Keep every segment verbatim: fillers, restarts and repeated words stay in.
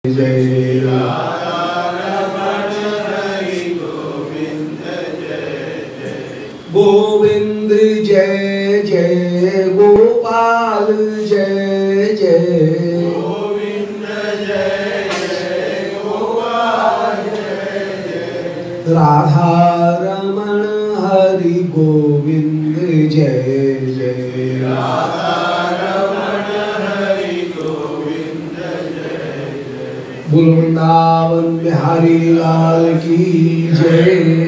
जय गोविंद जय जय गोपाल जय जय गोविंद जय जय गोपाल जय जय राधा रमण हरि गोविंद जय जय राधा रमण हरि गोविंद जय जय बोल वृंदावन बिहारी लाल की जय।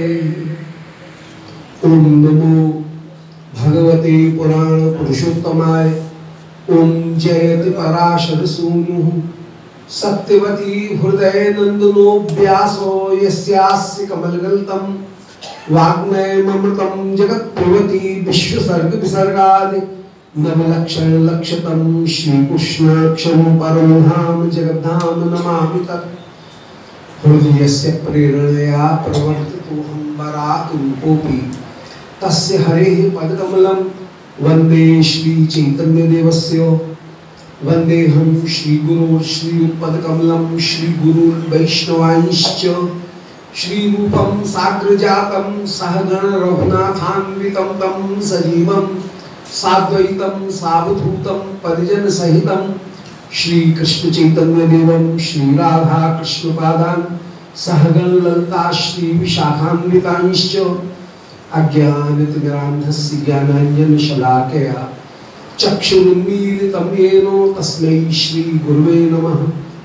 ओम नमो भगवते पुराण पुरुषोत्तमाय। ओम जयति पराशर सूनुः सत्यवती हृदय नंदनो व्यासो यस्यास्य कमलगल्तम् वाग्मयमृतं जगत्प्रवती विश्वसर्ग विसर्गादि नवलक्षण लक्षतम श्रीकृष्णाक्षं परं धाम जगद्धाम नमामि तत् हृदयस्य प्रेरणया प्रवर्तितोऽहं वरातुकोऽपि तस्य हरेः पदकमलं वन्दे श्री चैतन्य देवस्य वन्देऽहं श्री गुरुर् श्रीयुतपदकमलं श्री गुरुर् वैष्णवांश्च श्री रूपं साग्रजातं सहगण रघुनाथान्वितं तं सजीवं साद्वैतं सावधूतं परिजन सहितं श्री कृष्ण चैतन्य देवं श्री राधा कृष्ण पादान् सहगण ललिता श्री विशाखान्वितांश्च अज्ञानतिमिरान्धस्य ज्ञानाञ्जन शलाकया चक्षुरुन्मीलितं येन तस्मै श्री गुरुवे नमः।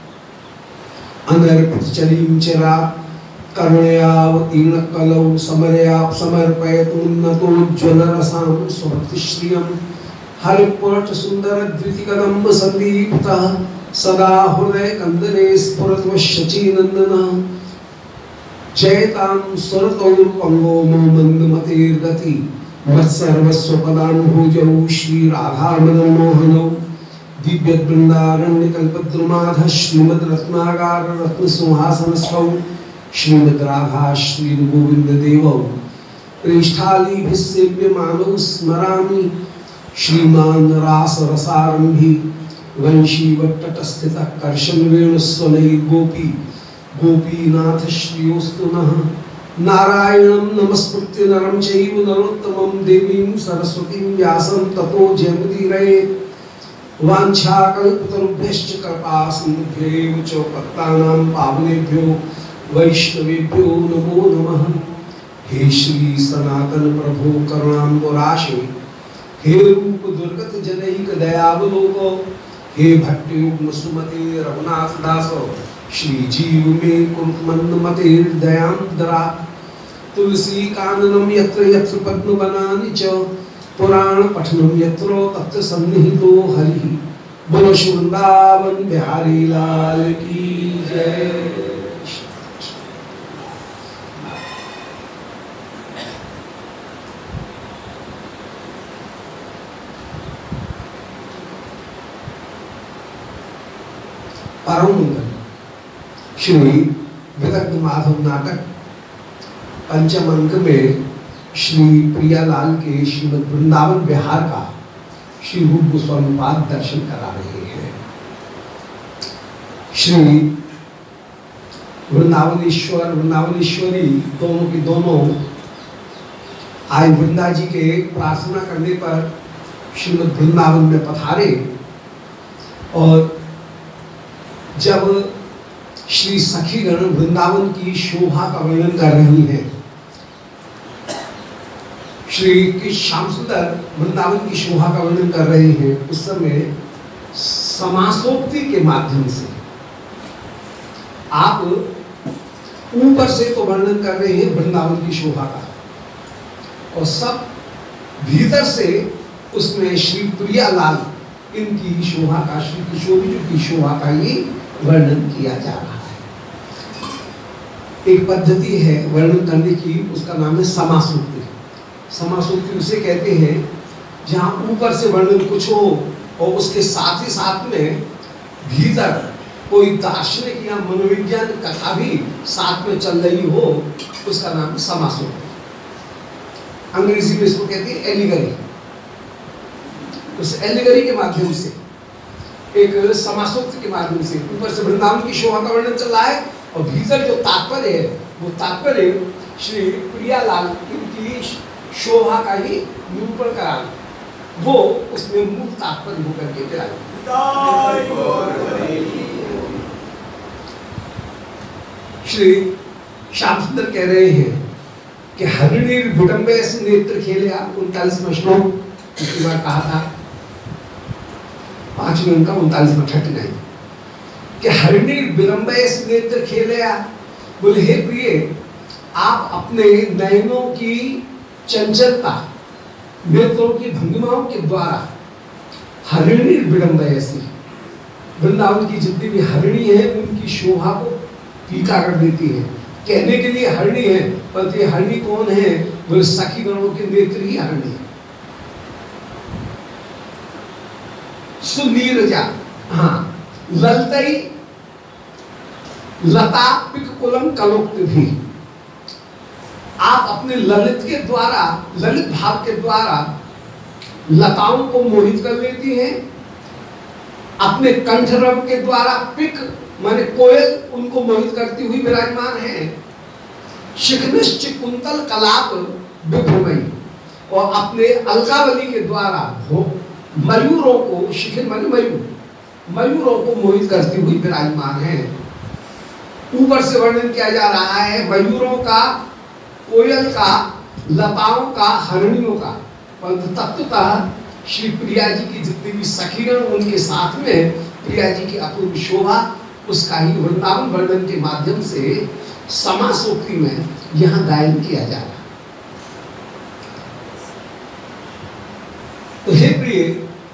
अनर्पितचरीं चिरा करुणयावतीर्ण कलौ समरया समर्पयतुन्नतोज्ज्वलरसां स्वभक्तिश्रियं हरिपुरट सुंदर द्वितिकदम्ब संदीप्तः सदा हृदय कंदने स्फुरतु शचीनंदनः जयतां सुरतौरुपंगो मंदमतिर्गति मत्सर्वस्वपदानुभुजौ श्री राधा मदन मोहनौ दिव्य वृंदारण्य कल्पद्रुमाधः श्रीमद् रत्नागार रत्न सिंहासनस्थौ श्रीमद् राधा श्री गोविंद देवौ प्रेष्ठालीभिस्सेव्यमानौ स्मरामि श्रीमान रास रसारंभी वंशीवट्टतस्थितः कर्षण वेणुस्वनैर् गोपी गोपीनाथ श्रियोस्तु नः। नारायणं नमस्कृत्य नरं चैव नरोत्तमं देवीं सरस्वतीं व्यासं ततो जयमुदीरयेत्। वाञ्छाकल्पतरुभ्यश्च कृपा सिन्धुभ्यैव च पतितानां पावनेभ्यो वैष्णवेभ्यो नमो नमः। हे श्री सनातन प्रभो करुणाम्बुराशे हे रूप दुर्गत जनैक दयावलोको हे भट्टयुग्म सुमते रघुनाथ दासो श्री जीव में कुरुत मंद मते दयां दरा। तुलसी काननम यत्र यत्र पद्म बनानि च पुराण पठनम यत्र तत्र सन्निहितो हरि। बोलो श्री वृंदावन बिहारी लाल की जय। परम श्री विदग्ध माधव नाटक पंचम अंक में श्री प्रियालाल के श्रीमद् वृंदावन बिहार का श्री रूप गोस्वामी पाद दर्शन करा रहे हैं। श्री वृंदावनेश्वर वृंदावनेश्वरी दोनों की दोनों आज वृंदा जी के प्रार्थना करने पर श्रीमद् वृंदावन में पधारे और जब श्री सखीगण वृंदावन की शोभा का वर्णन कर रही हैं, श्री श्याम सुंदर वृंदावन की शोभा का वर्णन कर रहे हैं, उस समय समासोक्ति के माध्यम से आप ऊपर से तो वर्णन कर रहे हैं वृंदावन की शोभा का और सब भीतर से उसमें श्री प्रियालाल इनकी शोभा का, श्री किशोरी जी की शोभा का ये वर्णन किया जा रहा है। एक पद्धति है वर्णन करने की, उसका नाम है समासोक्ति। समासोक्ति उसे कहते हैं जहाँ ऊपर से वर्णन कुछ हो और उसके साथ ही साथ में भीतर कोई दार्शनिक या मनोविज्ञान कथा भी साथ में चल रही हो, उसका नाम समासोक्ति। अंग्रेजी में इसको कहते हैं एलिगरी। उस एलिगरी के माध्यम से एक समासोक्त के माध्यम से। ऊपर से वृंदावन की शोभा का वर्णन चल रहा है और भीतर जो तात्पर्य है वो तात्पर्य श्री प्रियालाल इनकी शोभा का ही निरूपण करा, वो उसमें मूल तात्पर्य होकर के विराज। श्री श्याम सुंदर कह रहे हैं कि हरिणी विडंबे से नेत्र खेले। आप उनतालीसवां श्लोक पिछली बार कहा था, पांच में उनका उनतालीसवां थर्टी नाइन कि हरिणी विडंबे से नेत्र खेले। बोले हे प्रिय, आप अपने नयनों की चंचलता, नेत्रों की भंगिमाओं के द्वारा हरिणी विडंबे ऐसी वृंदावन की जितनी भी हरिणी है उनकी शोभा को फीका कर देती है। कहने के लिए हरिणी है, पर ये हरिणी कौन है? बोले सखी गणों के नेत्र ही हरिणी है। सुनीरजा, हाँ, ललतई लता पिक कुलम कलोक्त भी। आप अपने ललित के द्वारा, ललित भाव के द्वारा लताओं को मोहित कर लेती हैं। अपने कंठरव के द्वारा पिक माने कोयल उनको मोहित करती हुई विराजमान है। शिखनिश्च कुंतल कलाप विभ्रमई, और अपने अलकावली के द्वारा मयूरों को, शिखिन माने मयूर, मयूरों को मोहित करती हुई विराजमान है। ऊपर से वर्णन किया जा रहा है मयूरों का, कोयल का, लताओं का, हरिणियों का, परंतु तत्वतः श्री प्रिया जी की जितनी भी सखीगण उनके साथ में प्रिया जी की अपूर्व शोभा, उसका ही वृंदावन वर्णन के माध्यम से समासोक्ति में यहाँ गायन किया जा रहा है। तो हे प्रिय,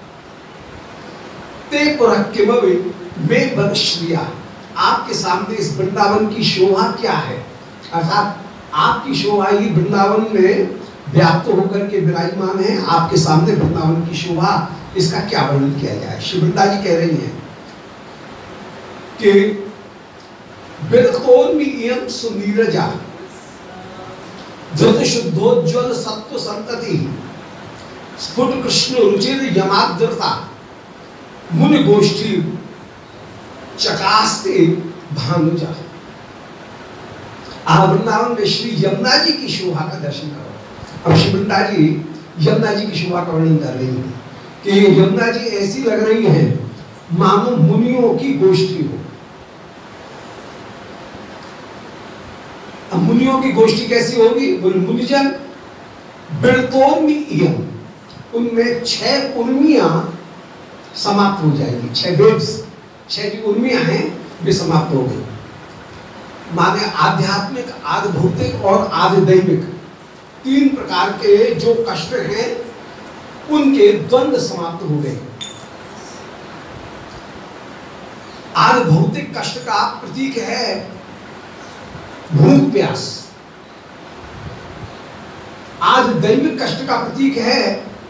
ते पुरक्किमवि में बलश्रिया, आपके सामने इस वृंदावन की शोभा क्या है, अर्थात आपकी शोभा ही वृंदावन में व्याप्त होकर के विराजमान है। आपके सामने वृंदावन की शोभा, इसका क्या वर्णन किया जाए। श्री वृंदा जी कह रही हैं कि विरतोन्मीयं सुनीरजा धृत शुद्धोज्ज्वल सत्व संतति स्फुट कृष्ण रुचिर यमाद्रता मुनि गोष्ठी चकास्ते भानुजा। आप वृंदावन में श्री यमुना जी की शोभा का दर्शन करो। अब श्री वृंदा जी यमुना जी की शोभा का वर्णन कर रही है कि यमुना जी ऐसी लग रही है मानो मुनियों की गोष्ठी हो। अब मुनियों की गोष्ठी कैसी होगी? बोले मुनिजन बिरतोन्मीयम, उनमें छह उर्मियां समाप्त हो जाएगी। छह वेव्स, छह जो उर्मियां हैं वे समाप्त हो गई। माने आध्यात्मिक, आदि भौतिक और आदि दैविक, तीन प्रकार के जो कष्ट हैं उनके द्वंद्व समाप्त हो गए। आदि भौतिक कष्ट का प्रतीक है भूख प्यास, आदि दैविक कष्ट का प्रतीक है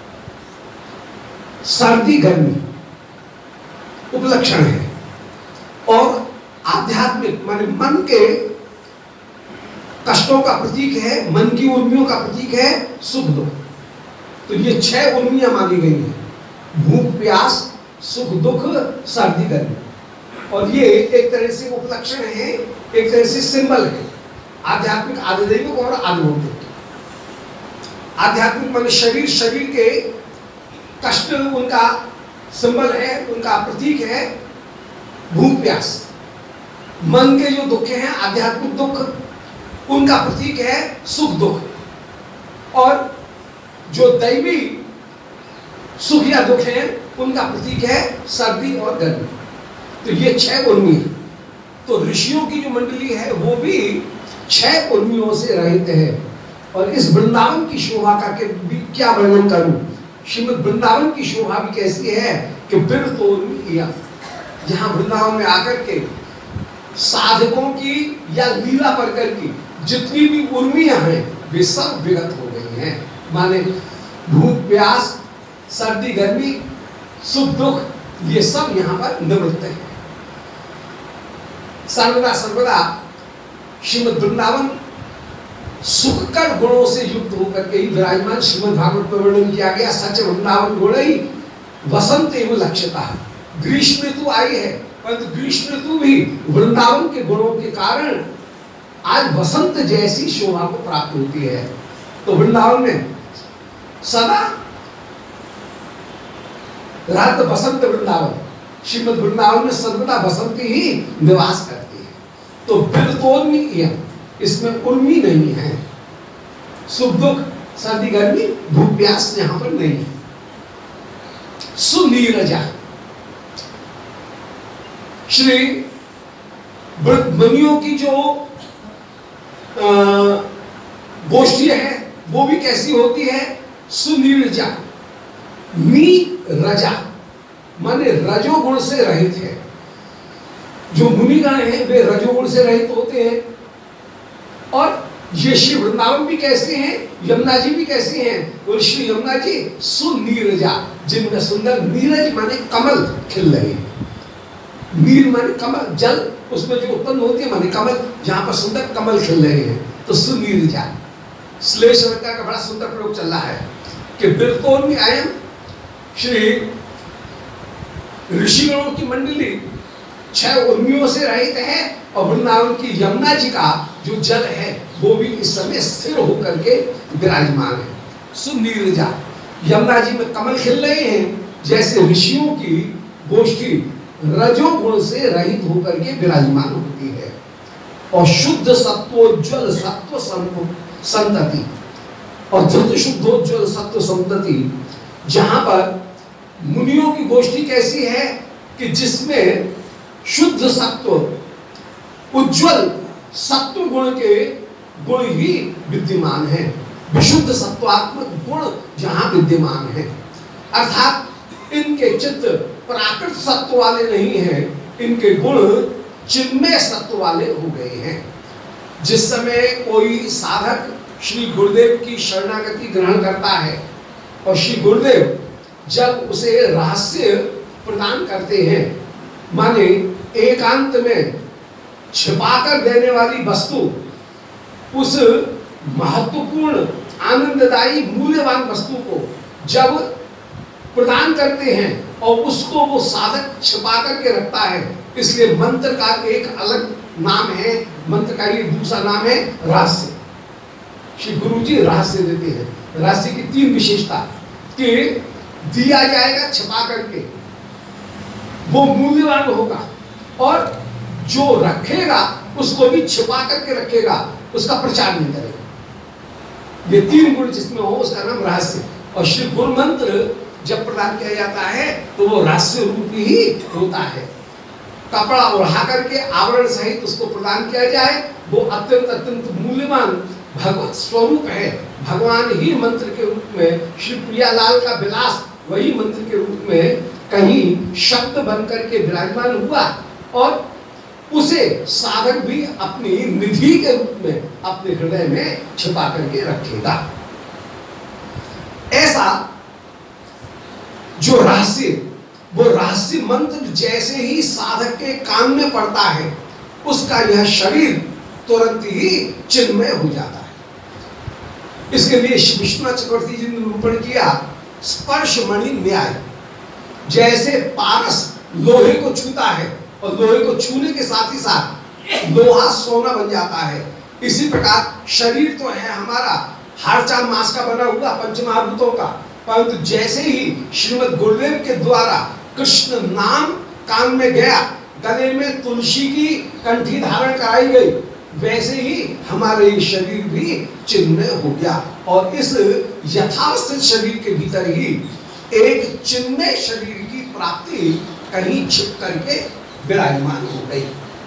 सर्दी गर्मी, उपलक्षण है, और आध्यात्मिक माने मन के कष्टों का प्रतीक है, मन की उर्मियों का प्रतीक है सुख दुख। तो ये छह उर्मियां मानी गई हैं, भूख प्यास, सुख दुख, सर्दी गर्मी, और ये एक तरह से उपलक्षण है, एक तरह से सिंबल है आध्यात्मिक, आदिदैविक और आदिभौतिक। आध्यात्मिक माने शरीर, शरीर के कष्ट उनका सिंबल है, उनका प्रतीक है भूख प्यास। मन के जो दुख हैं आध्यात्मिक दुख, उनका प्रतीक है सुख दुख, और जो दैवी सुख या दुख हैं उनका प्रतीक है सर्दी और गर्मी। तो ये छह उर्मी। तो ऋषियों की जो मंडली है वो भी छह उर्मियों से रहित है। और इस वृंदावन की शोभा का के क्या वर्णन करूं। श्रीमद् वृंदावन की शोभा भी कैसी है कि बिरतोन्मीयम, यहाँ वृंदावन में आकर के साधकों की या लीला परकर की जितनी भी उर्मियां हैं वे सब विगत हो गई हैं। माने भूख प्यास, सर्दी गर्मी, सुख दुख, ये सब यहाँ पर निवृत्त है। सर्वदा सर्वदा श्रीमद् वृंदावन सुखकर गुणों से युक्त होकर के ही विराजमान। श्रीमद् भागवत में वर्णन किया गया, सच वृंदावन गुणई वसंत एवं लक्ष्यता। ग्रीष्म ऋतु आई है, परंतु ग्रीष्म ऋतु भी वृंदावन के गुणों के कारण आज वसंत जैसी शोभा को प्राप्त होती है। तो वृंदावन में सदा रात बसंत वृंदावन, श्रीमद वृंदावन में सर्वदा बसंत ही निवास करती है। तो बिरतोन्मी इयं, इसमें उर्मी नहीं है, सुख दुख सर्दी गर्मी भूख प्यास यहां पर नहीं है। सुनीरजा, श्री मुनियों की जो गोष्ठी है वो भी कैसी होती है? सुनीरजा। नी रजा माने रजोगुण से रहित है। जो मुनिगण हैं वे रजोगुण से रहित होते हैं। और ये श्री वृंदावन भी कैसे हैं, यमुना जी भी कैसे हैं? और श्री यमुना जी सुनीरजा, जिनमें सुंदर नीरज माने कमल खिल रहे हैं। नीर माने कमल, जल उसमें जो उत्पन्न होती है माने कमल, जहां पर सुंदर कमल खिल रहे हैं। तो सुनीरजा, श्लेष अलंकार का बड़ा सुंदर प्रयोग चल रहा है कि बिरतोन्मी आयम, श्री ऋषिगणों की मंडली छह उर्मियों से रहित है। और वृंदावन की यमुना जी का जो जल है वो भी इस समय स्थिर होकर के विराजमान है। सुनीरजा, यमुना जी में कमल खिल रहे हैं जैसे ऋषियों की गोष्ठी रजोगुण से रहित होकर के विराजमान होती है। और शुद्ध सत्वोज्वल सत्व संतति, और धृत शुद्धोज्वल सत्व संतति, जहां पर मुनियों की गोष्ठी कैसी है कि जिसमें शुद्ध सत्व उज्ज्वल सत्व गुण के गुण ही विद्यमान है। विशुद्ध सत्वात्मक गुण जहां विद्यमान है, अर्थात इनके चित्त प्राकृत सत्व वाले नहीं हैं, इनके गुण चिन्मय सत्व वाले हो गए हैं। जिस समय कोई साधक श्री गुरुदेव की शरणागति ग्रहण करता है और श्री गुरुदेव जब उसे रहस्य प्रदान करते हैं, माने एकांत में छिपाकर देने वाली वस्तु, उस महत्वपूर्ण आनंददायी मूल्यवान वस्तु को जब प्रदान करते हैं और उसको वो साधक छिपा करके रखता है, इसलिए मंत्र का एक अलग नाम है, मंत्र का ये दूसरा नाम है रहस्य। श्री गुरु जी रहस्य देते हैं। रहस्य की तीन विशेषता कि दिया जाएगा छिपा करके, वो मूल्यवान होगा, और जो रखेगा उसको भी छिपा करके रखेगा, उसका प्रचार नहीं करेगा। ये तीन गुण जिसमें हो उसका नाम रहस्य। और श्री गुरु मंत्र जब प्रदान किया जाता है तो वो रहस्य रूपी ही होता है। कपड़ा ओढ़ा करके आवरण सहित उसको प्रदान किया जाए, वो अत्यंत अत्यंत मूल्यवान भगवत स्वरूप है। भगवान ही मंत्र के रूप में, श्री प्रियालाल का विलास वही मंत्र के रूप में कहीं शब्द बनकर के विराजमान हुआ, और उसे साधक भी अपनी निधि के रूप में अपने हृदय में छिपा करके रखेगा। ऐसा जो रहस्य, वो रहस्य मंत्र जैसे ही साधक के कान में पड़ता है, उसका यह शरीर तुरंत ही चिन्मय हो जाता है। इसके लिए श्री विष्णु चक्रवर्ती जी ने निरूपण किया, स्पर्श मणि न्याय। जैसे पारस लोहे को छूता है और लोहे को छूने के साथ ही साथ लोहा सोना बन जाता है, इसी प्रकार शरीर तो है हमारा हाड़ चाल मांस का बना हुआ पंचमहाभूतों का, परंतु जैसे ही श्रीमद् गुरुदेव के द्वारा कृष्ण नाम कान में गया, गले में तुलसी की कंठी धारण कराई गई, वैसे ही हमारे ये शरीर भी चिन्मय हो गया। और इस यथावस्थित शरीर के भीतर ही एक चिन्मय शरीर की प्राप्ति कहीं छिप करके विराजमान हो गई।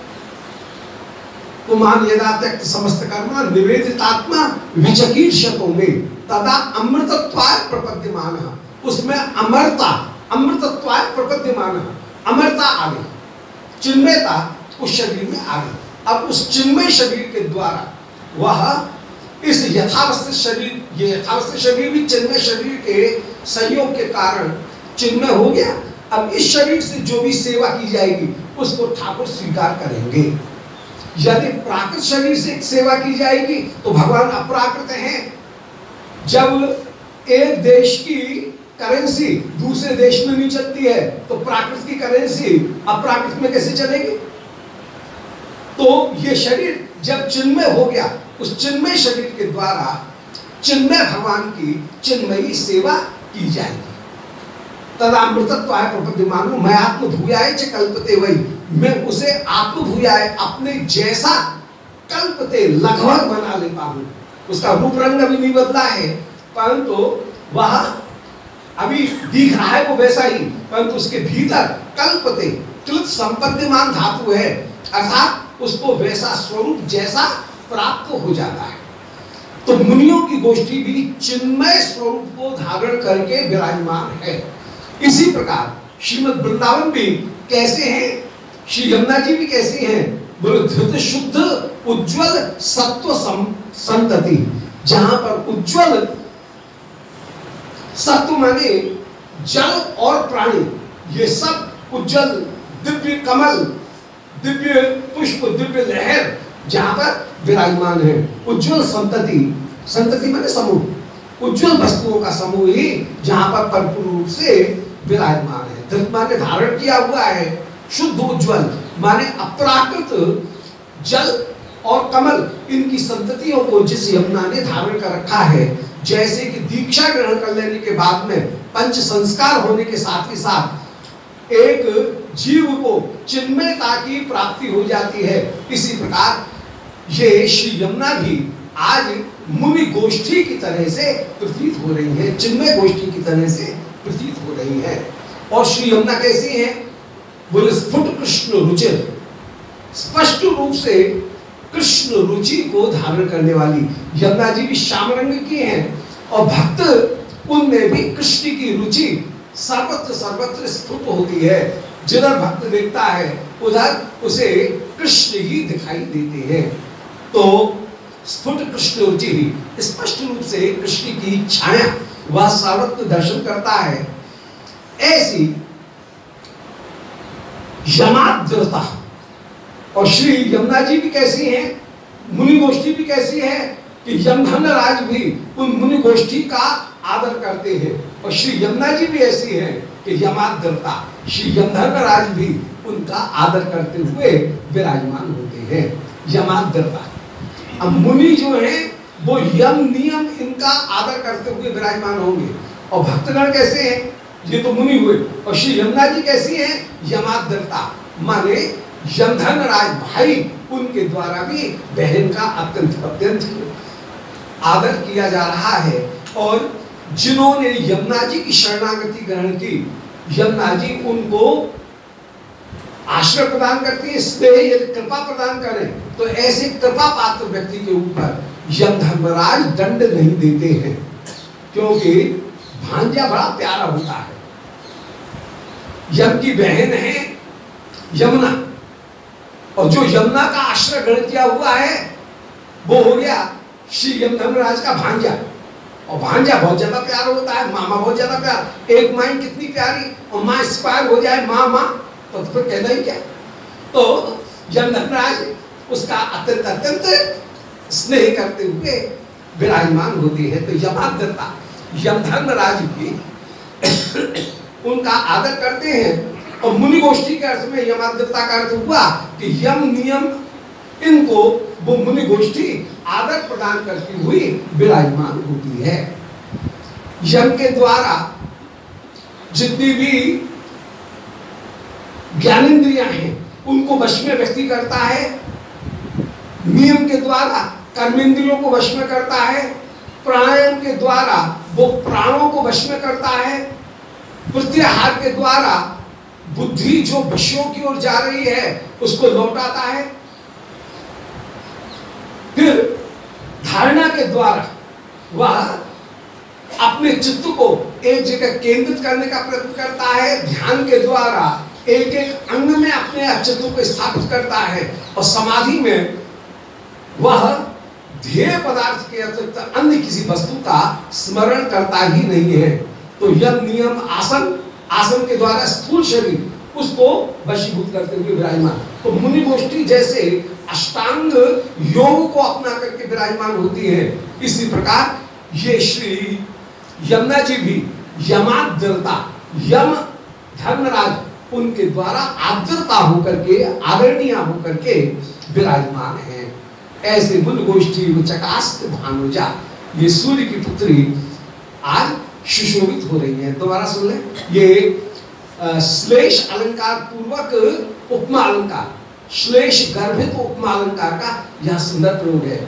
पुमान यदा त्यक्त समस्त कर्म निवेदितात्मा विचकीर्षतो में तदा अमृतत्वाय प्रपद्यमान, उसमें अमरता अमृतत्वाय प्रपद्यमान, अमरता आ गई, चिन्मयता उस शरीर में आ गई। अब उस चिन्मय शरीर के द्वारा वह इस यथावस्थित शरीर, ये यथावस्थित शरीर भी चिन्मय शरीर के संयोग के कारण चिन्मय हो गया। अब इस शरीर से जो भी सेवा की जाएगी उसको ठाकुर स्वीकार करेंगे। यदि प्राकृत शरीर से सेवा की जाएगी तो भगवान अपराकृत हैं। जब एक देश की करेंसी दूसरे देश में नहीं चलती है तो प्राकृत की करेंसी अप्राकृत में कैसे चलेगी? तो ये शरीर जब चिन्मय हो गया, उस चिन्मय शरीर के द्वारा चिन्मय भगवान की चिन्मयी सेवा की जाएगी। तदामृतत्वाय प्रपद्यमानो मैं आत्मभूयाय च कल्पते वही, मैं उसे आत्मभूयाय अपने जैसा कल्पते लगभग बना लेता हूँ। उसका रूप रंग अभी नहीं बदला है, परंतु वह अभी दिख रहा है वो वैसा ही, परंतु उसके भीतर कल्पते कृत संपद्यमान धातु है, अर्थात उसको वैसा स्वरूप जैसा प्राप्त हो जाता है। तो मुनियों की गोष्ठी भी चिन्मय स्वरूप को धारण करके विराजमान है। इसी प्रकार श्रीमद् वृंदावन भी कैसे हैं, श्री यमुना जी भी कैसी हैं, बोले धृत शुद्ध उज्ज्वल सत्व संतति, जहां पर उज्ज्वल सत्व माने जल और प्राणी, ये सब उज्ज्वल दिव्य कमल, दिव्य पुष्प, दिव्य लहर जहां पर विराजमान है। उज्ज्वल संतति, संतति माने समूह, उज्ज्वल वस्तुओं का समूह ही जहां पर परिपूर्ण रूप से विराजमान है। धृत माने धारण किया हुआ है, शुद्ध उज्ज्वल माने अपराकृत जल और कमल, इनकी संततियों को जिस यमुना ने धारण कर रखा है, जैसे कि दीक्षा ग्रहण कर लेने के बाद में पंच संस्कार होने के साथ ही साथ एक जीव को चिन्मयता की प्राप्ति हो जाती है, इसी प्रकार ये श्री यमुना भी आज मुनि गोष्ठी की तरह से प्रतीत हो रही है, चिन्मय गोष्ठी की तरह से प्रतीत हो रही है। और श्री यमुना कैसी है, बोले स्फुट कृष्ण रुचिर, स्पष्ट रूप से कृष्ण रुचि को धारण करने वाली। यमुना जी भी श्याम रंग की हैं और भक्त उनमें भी कृष्ण की रुचि सर्वत्र सर्वत्र स्फुट होती है। जिधर भक्त देखता है उधर उसे कृष्ण ही दिखाई देते हैं। तो स्फुट कृष्ण रुचि ही स्पष्ट रूप से कृष्ण की छाया वह सर्वत्र दर्शन करता है। ऐसी यमाद्रता, और श्री यमुना जी भी कैसी हैं, मुनि गोष्ठी भी कैसी है कि यमधर्मराज भी उन मुनि गोष्ठी का आदर करते हैं, और श्री यमुना जी भी ऐसी हैं कि यमाद्रता, श्री यमधर्मराज भी उनका आदर करते हुए विराजमान होते हैं। यमाद्रता, अब मुनि जो हैं वो यम नियम इनका आदर करते हुए विराजमान होंगे, और भक्तगण कैसे हैं, ये तो मुनि हुए, और श्री यमुना जी कैसी हैं, यमाद्रता माने यमधर्मराज भाई उनके द्वारा भी बहन का अत्यंत अत्यंत आदर किया जा रहा है। और जिन्होंने यमुना जी की शरणागति ग्रहण की, यमुना जी उनको आश्रय प्रदान करती है, इसलिए यदि कृपा प्रदान करें तो ऐसे कृपा पात्र व्यक्ति के ऊपर यमधर्मराज दंड नहीं देते हैं, क्योंकि भांजा बड़ा प्यारा होता है। यम की बहन है यमुना, और जो यमुना का आश्रय ग्रहण किया हुआ है वो हो गया श्री यमधर्मराज का भांजा, और भांजा बहुत ज्यादा प्यारा होता है, मामा बहुत ज्यादा प्यार। एक माँ कितनी प्यारी, और माँ इंस्पायर हो जाए माँ माँ तो फिर कहना ही क्या। तो यमधर्मराज उसका अत्यंत अत्यंत स्नेह करते हुए विराजमान होती है। तो यमाद्रता, यमधर्मराज भी उनका आदर करते हैं। और मुनि गोष्ठी के अर्थ में यमाद्रता का अर्थ हुआ कि यम नियम इनको वो मुनि गोष्ठी आदर प्रदान करती हुई विराजमान होती है। यम के द्वारा जितनी भी ज्ञानेंद्रियां हैं उनको वश में व्यक्ति करता है, नियम के द्वारा कर्मेंद्रियों को वश में करता है, प्राणायाम के द्वारा वो प्राणों को वश में करता है, प्रत्याहार के द्वारा बुद्धि जो विषयों की ओर जा रही है उसको लौटाता है, फिर धारणा के द्वारा वह अपने चित्त को एक जगह केंद्रित करने का प्रयत्न करता है, ध्यान के द्वारा एक एक अंग में अपने चित्त को स्थापित करता है, और समाधि में वह ध्येय पदार्थ के अतिरिक्त अन्य किसी वस्तु का स्मरण करता ही नहीं है। तो यम नियम आसन, आसन के द्वारा स्थूल शरीर उसको वशीभूत करते हुए विराजमान। तो मुनि गोष्ठी जैसे अष्टांग योग को अपना करके विराजमान होती है, इसी प्रकार ये श्री यमुना जी भी यमाद्रता, यम धर्मराज उनके द्वारा आद्रता होकर के, आदरणीय होकर के विराजमान है। ऐसे मुन गोष्ठी चकास्त भानुजा, ये सूर्य की पुत्री आज सुशोभित हो रही है। दोबारा सुन ले, ये श्लेष अलंकार पूर्वक उपमा अलंकार, श्लेष गर्भित उपमा अलंकार का यह सुंदर प्रयोग है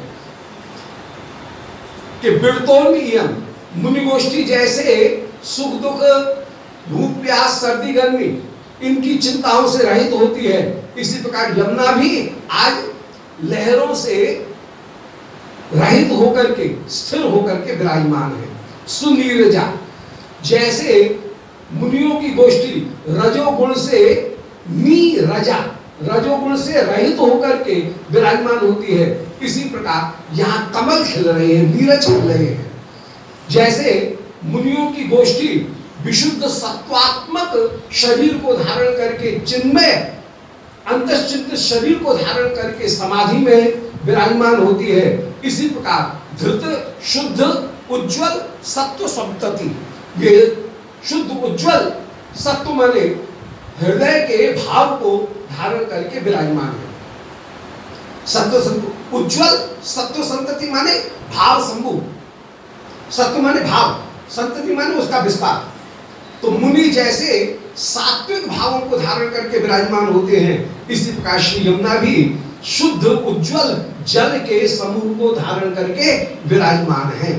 कि बिरतोनियम मुनि गोष्ठी जैसे सुख दुख भूख प्यास सर्दी गर्मी इनकी चिंताओं से रहित होती है, इसी प्रकार यमुना भी आज लहरों से रहित होकर के स्थिर होकर के विराजमान है। सुनीरजा, जैसे मुनियों की गोष्ठी रजोगुण से नीरजा, रजोगुण से रहित होकर के विराजमान होती है, इसी प्रकार यहाँ कमल खिल रहे हैं, नीरज खिल रहे हैं। जैसे मुनियों की गोष्ठी विशुद्ध सत्वात्मक शरीर को धारण करके, चिन्मय अंतश्चित्त शरीर को धारण करके समाधि में विराजमान होती है, इसी प्रकार धृत शुद्ध उज्ज्वल सत्व संतति, ये शुद्ध उज्ज्वल सत्व माने हृदय के भाव को धारण करके विराजमान है। सत्व संतति, उज्ज्वल सत्व संतति माने भाव समूह, सत्व माने भाव, संतति माने उसका विस्तार। तो मुनि जैसे सात्विक भावों को धारण करके विराजमान होते हैं, इसी प्रकार श्री यमुना भी शुद्ध उज्ज्वल जल के समूह को धारण करके विराजमान है।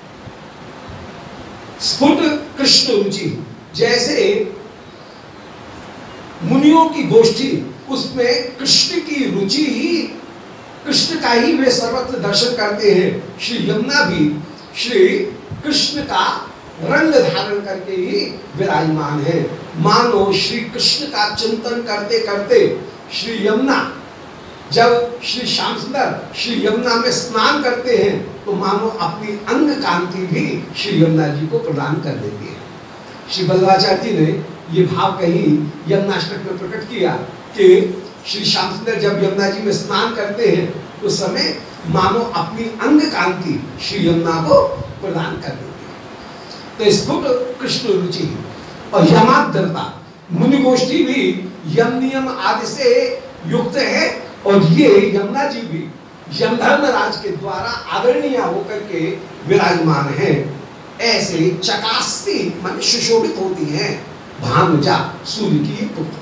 स्फुट कृष्ण रुचि, जैसे मुनियों की गोष्ठी उसमें कृष्ण की रुचि ही, कृष्ण का ही वे सर्वत्र दर्शन करते हैं, श्री यमुना भी श्री कृष्ण का रंग धारण करके ही विराजमान है। मानो श्री कृष्ण का चिंतन करते करते श्री यमुना, जब श्री श्याम सुंदर श्री यमुना में स्नान करते हैं तो मानो अपनी अंग कांति भी श्री यमुना जी को प्रदान कर देती है। श्री बल्लभाचार्य जी ने ये भाव कहीं यमुनाष्टक में प्रकट किया कि श्री श्याम सुंदर जब यमुना जी में स्नान करते हैं उस समय मानो अपनी अंग कांति श्री यमुना को प्रदान कर देती है। तो स्फुट कृष्ण रुचि और यमाद्रता, मुनि गोष्ठी भी यम नियम आदि से युक्त है और ये यमुना जी भी यमधर्मराज के द्वारा आदरणीय होकर के विराजमान है। ऐसे चकास्ती मान सुशोभित होती है भानुजा, सूर्य की पुत्र।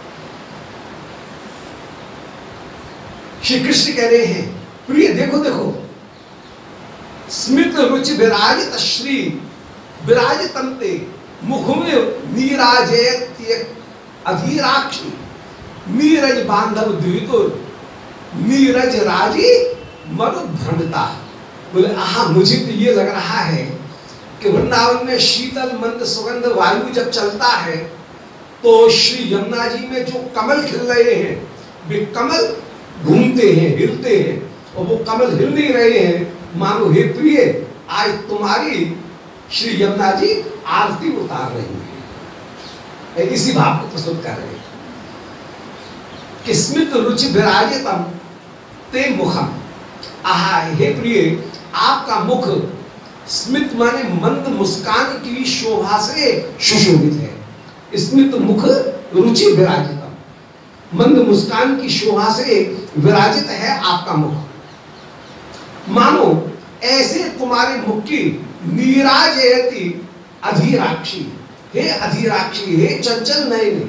श्री कृष्ण कह रहे हैं प्रिय देखो देखो, स्मित रुचि विराजित श्री विराजितंते मुख में नीराजयत्य अधीराक्षी नीरज बांधव द्वितुर नीरज राजी मरुद्भ्रमिता। बोले आहा, मुझे तो ये लग रहा है कि वृंदावन में शीतल मंद सुगंध वायु जब चलता है तो श्री यमुना जी में जो कमल खिल रहे हैं वे कमल घूमते हैं, हिलते हैं, और वो कमल हिल नहीं रहे हैं। मानो हे प्रिय, आज तुम्हारी श्री यमुना जी आरती उतार रही है, इसी भाव को प्रस्तुत कर रहे हैं कि स्मित रुचि विराजितम ते मुखम। आहा, हे प्रिय, आपका मुख स्मित माने मंद मुस्कान की शोभा से सुशोभित है। स्मित मुख रुचि विराजितम, मंद मुस्कान की शोभा से विराजित है आपका मुख। मानो ऐसे तुम्हारे मुख की नीराजयति अधीराक्षी, हे अधीराक्षी, हे चंचल नयने।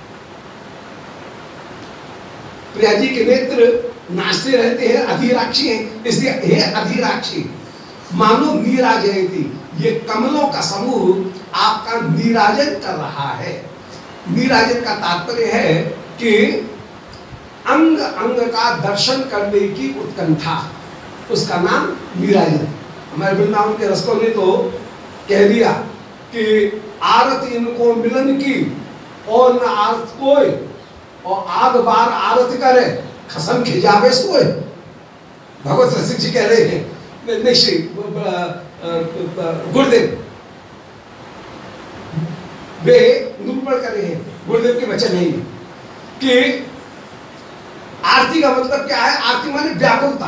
प्रिया जी के नेत्र नाचते रहते हैं, अधीराक्षी हैं, इसलिए हे अधीराक्षी। मानो नीराजयति, ये कमलों का समूह आपका नीराजन कर रहा है। नीराजन का तात्पर्य है कि अंग अंग का दर्शन करने की उत्कंठा, उसका नाम नीराजन। हमारे वृंदावन के रसकों ने तो कह दिया कि आरत इनको मिलन की और न आरत कोई, और आग बार आरत करे खसम खिजावे सोए। भगवत रसिक जी कह रहे हैं, श्री गुरुदेव वे निरूपण कर रहे हैं, गुरुदेव के वचन नहीं कि आरती का मतलब क्या है। आरती माने व्याकुलता,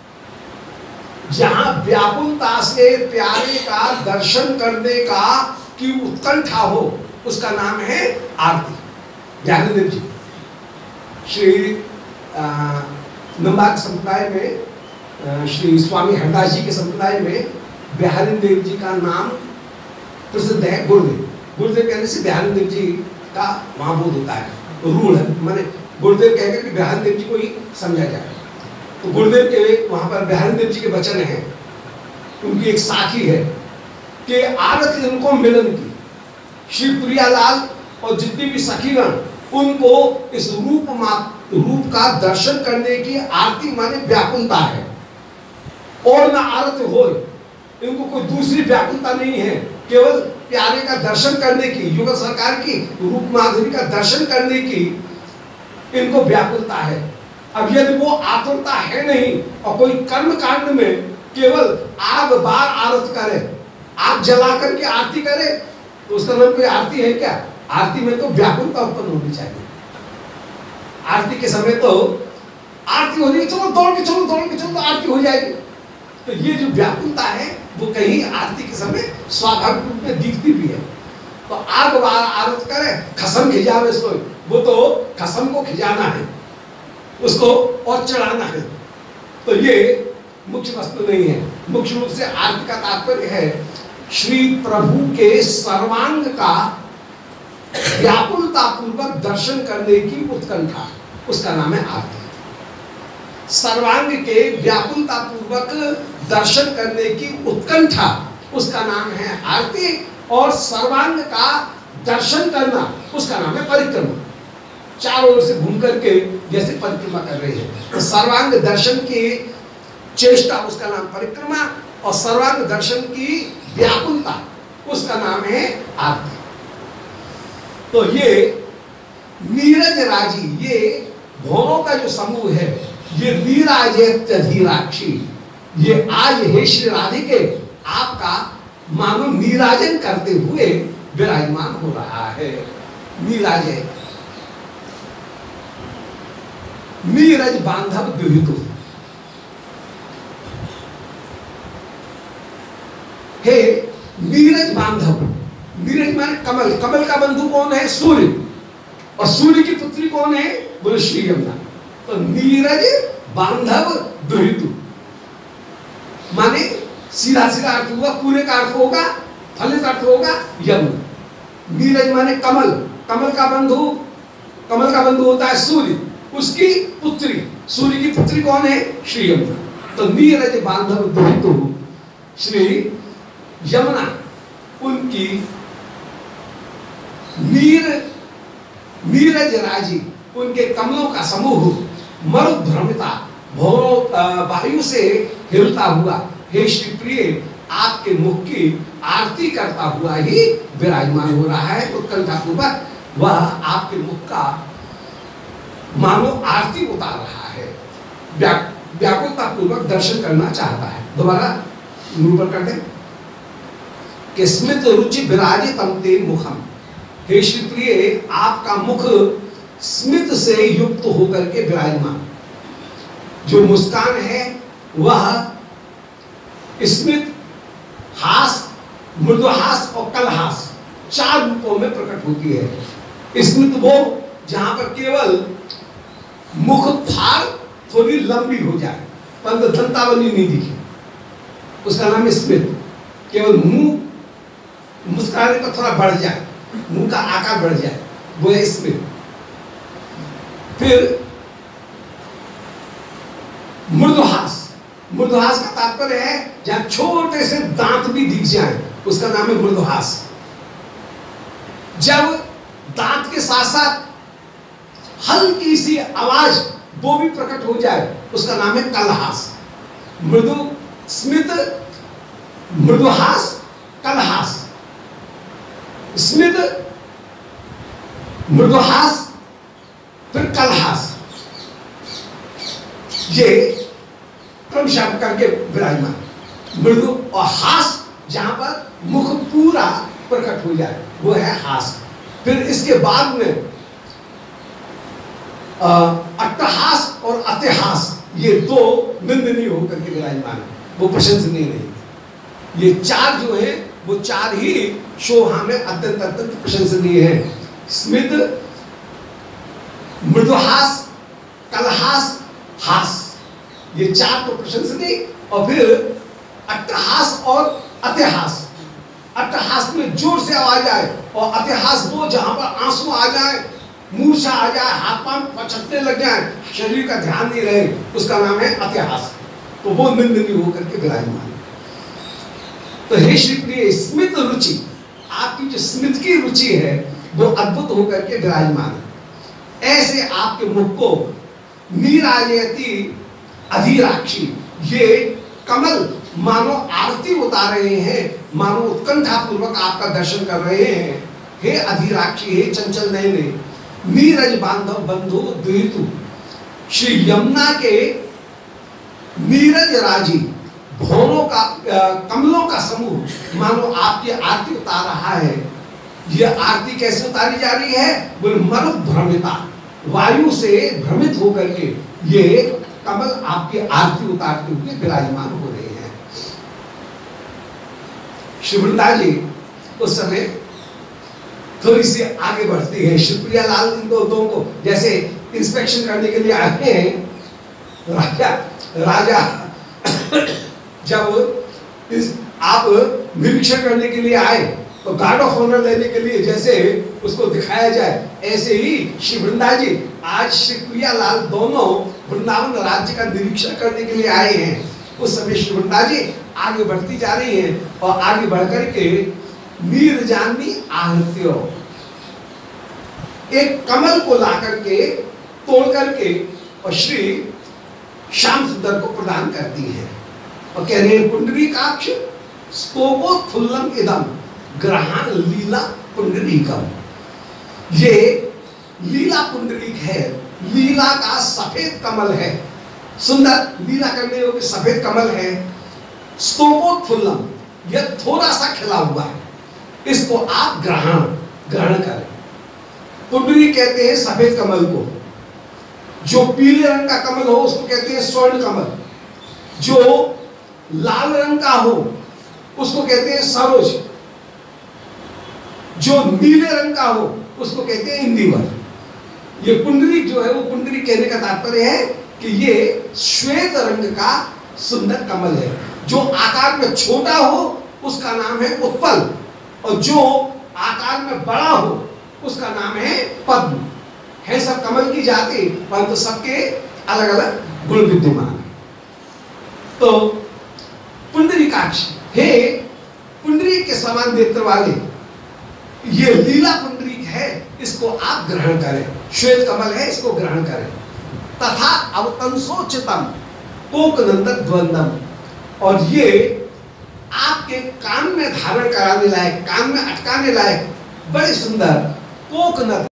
जहां व्याकुलता से प्यारे का दर्शन करने का की उत्कंठा हो, उसका नाम है आरती। बिहारी देव जी, श्री नंबाक संप्रदाय में, श्री स्वामी हरदास जी के संप्रदाय में बिहारी देव जी का नाम प्रसिद्ध है गुरुदेव। गुरुदेव कहने से बिहारी देव जी का वहां बोध होता है, रूल है, माने गुरुदेव कहकर कि बिहारी देव जी को ही समझा जाए। तो गुरुदेव के वहां पर बिहारी देव जी के वचन है, उनकी एक साखी है कि आरत इनको मिलन की, श्री प्रियालाल और जितनी भी सखीगण उनको इस रूप रूप का दर्शन करने की आरती माने व्याकुलता है। और न आरत हो, इनको कोई दूसरी व्याकुलता नहीं है, केवल प्यारे का दर्शन करने की, युगल सरकार की रूप माधुरी का दर्शन करने की इनको व्याकुलता है। अब यदि वो आतुरता है नहीं और कोई कर्म कांड में केवल आग बार आरत करे, आग जला करके आरती करे, तो उसका नाम कोई आरती है क्या? आरती में तो व्याकुलता उत्पन्न होनी चाहिए। आरती के समय तो आरती हो रही है, चलो दौड़ के चलो दौड़ के चलो तो आरती हो जाएगी। तो ये जो व्याकुलता है वो कहीं आरती के समय स्वाभाविक रूप में दिखती भी है। तो आग बार आरत करे, खसम खिजावे सो, वो तो खसम को खिजाना है, उसको और चढ़ाना है। तो ये मुख्य वस्तु नहीं है। मुख्य रूप से आरती का तात्पर्य है श्री प्रभु के सर्वांग का व्याकुलता पूर्वक दर्शन करने की उत्कंठा, उसका नाम है आरती। सर्वांग के व्याकुलता पूर्वक दर्शन करने की उत्कंठा, उसका नाम है आरती। और सर्वांग का दर्शन करना, उसका नाम है परिक्रमा। चारों ओर से घूम करके जैसे परिक्रमा कर रहे हैं, तो सर्वांग दर्शन की चेष्टा, उसका नाम परिक्रमा, और सर्वांग दर्शन की व्याकुलता, उसका नाम है आरती। तो ये नीरज राजी, ये भौरों का जो समूह है, ये नीराजयत्यधीराक्षी, ये आज हे श्री राधिके आपका मानो नीराजन करते हुए विराजमान हो रहा है। नीराजय, नीरज बांधव दुहितु, हे नीरज बांधव। नीरज माने कमल, कमल का बंधु कौन है? सूर्य। और सूर्य की पुत्री कौन है? बोले श्री यमुना। तो नीरज बांधव दुहितु माने सीधा सीधा अर्थ हुआ, पूरे का अर्थ होगा, फलित अर्थ होगा यमुना। नीरज माने कमल, कमल का बंधु, कमल का बंधु होता है सूर्य, उसकी पुत्री, सूर्य की पुत्री कौन है? श्री यमुना। तो नीरज बांधव दुहितु श्री यमुना, उनकी नीर नीरज राजी, उनके कमलों का समूह मरुभ्रमिता, भौरों वायु से हिलता हुआ, हे श्री प्रिय आपके मुख की आरती करता हुआ ही विराजमान हो रहा है। उत्कंठा पूर्वक वह आपके मुख का मानो आरती उतार रहा है, व्याकुलता पूर्वक दर्शन करना चाहता है। दोबारा निरूपण कर दें कि स्मित रुचि विराजितम ते मुखम, हे श्री प्रिय आपका मुख स्मित से युक्त होकर के विराजमान, जो मुस्कान है वह स्मित, हास, मृदुहास और कलहास चार रूपों में प्रकट होती है। स्मित वो जहां पर केवल मुख फाड़ थोड़ी लंबी हो जाए, परंतु दंतावली नहीं दिखे, उसका नाम है स्मित। केवल मुंह मुस्कुराने पर थोड़ा बढ़ जाए, मुंह का आकार बढ़ जाए, वो है स्मित। फिर मृदुहास, मृदुहास का तात्पर्य है जहां छोटे से दांत भी दिख जाए, उसका नाम है मृदुहास। जब दांत के साथ साथ हल्की सी आवाज वो भी प्रकट हो जाए, उसका नाम है कलहास। मृदु स्मित, मृदुहास, कलहास। स्मित, मृदुहास, फिर कलहास, ये क्रमशः करके विराजमान। मृदु और हास, जहां पर मुख पूरा प्रकट हो जाए, वो है हास। फिर इसके बाद में अट्टहास और अतिहास, ये दो निंदनीय होकर के विराजमान है, वो प्रशंसनीय नहीं है। ये चार जो है वो चार ही शोभा में अत्यंत अत्यंत प्रशंसनीय है। स्मित, मृदुहास, कलहास, हास, ये चार तो प्रशंसनीय। और फिर अट्टहास और अत्यहास। अट्टहास में जोर से आवाज आए और अत्यहास वो जहां पर आंसू आ जाए, मूर्छा आ जाए, हाथ पांव पचकने लग जाए, शरीर का ध्यान नहीं रहे, उसका नाम है अत्यहास। तो वो निंदनीय होकर के विराजमान। तो हे श्री प्रिय, स्मित रुचि, आपकी जो स्मित की रुचि है वो अद्भुत होकर के विराजमान है। ऐसे आपके मुख को नीराजयती अधीराक्षी, ये कमल मानो आरती उतार रहे हैं, मानो उत्कंठा पूर्वक आपका दर्शन कर रहे हैं। हे अधीराक्षी, हे चंचल नयने, नीरज बांधव बंधु द्वितु, श्री यमुना के नीरज राजी भौरों का कमलों का समूह मानो आपकी आरती उतार रहा है। ये आरती कैसे उतारी जा रही है? बोले मरु भ्रमिता, वायु से भ्रमित होकर के ये कमल आपकी आरती उतारते हुए विराजमान हो रहे हैं। श्री वृंदा जी उस समय थोड़ी सी आगे बढ़ती है। शिवप्रिया लाल इन दो दो को जैसे इंस्पेक्शन करने के लिए आते हैं, राजा राजा जब इस आप निरीक्षण करने के लिए आए तो गार्ड ऑफ ऑनर लेने के लिए जैसे उसको दिखाया जाए, ऐसे ही श्री वृंदा जी आज श्री प्रिया लाल दोनों वृंदावन राज्य का निरीक्षण करने के लिए आए हैं। उस समय श्री वृंदा जी आगे बढ़ती जा रही हैं और आगे बढ़कर के नीरजानी आहत्यो, एक कमल को ला करके तोड़ करके और श्री श्याम सुंदर को प्रदान करती है और कह रहे हैं पुंडरीकाक्ष स्तोकोत्फुल्लम इदम ग्रहण लीला पुंडरीकम। ये लीला पुंडरीक है, लीला का सफेद कमल है, सुंदर लीला करने योग्य सफेद कमल है। स्तोकोत्फुल्लम, यह थोड़ा सा खिला हुआ है, इसको आप ग्रहण ग्रहण करें। पुंडरी कहते हैं सफेद कमल को, जो पीले रंग का कमल हो उसको कहते हैं स्वर्ण कमल, जो लाल रंग का हो उसको कहते हैं सरोज, जो नीले रंग का हो उसको कहते हैं इंदिवर। ये पुंडरी जो है वो पुंडरी कहने का तात्पर्य है कि ये श्वेत रंग का सुंदर कमल है। जो आकार में छोटा हो उसका नाम है उत्पल और जो आकार में बड़ा हो उसका नाम है पद्म। है सब कमल की जाति, परंतु तो सबके अलग अलग गुण विद्यमान। तो पुंडरीकाक्ष, हे पुंडरी के समान नेत्र वाले, ये लीला पुंडरीक है, इसको आप ग्रहण करें। श्वेत कमल है, इसको ग्रहण करें। तथा अवतंसोचितम कोकनंदन द्वंदम, और ये आपके कान में धारण कराने लायक, कान में अटकाने लायक बड़े सुंदर कोकनद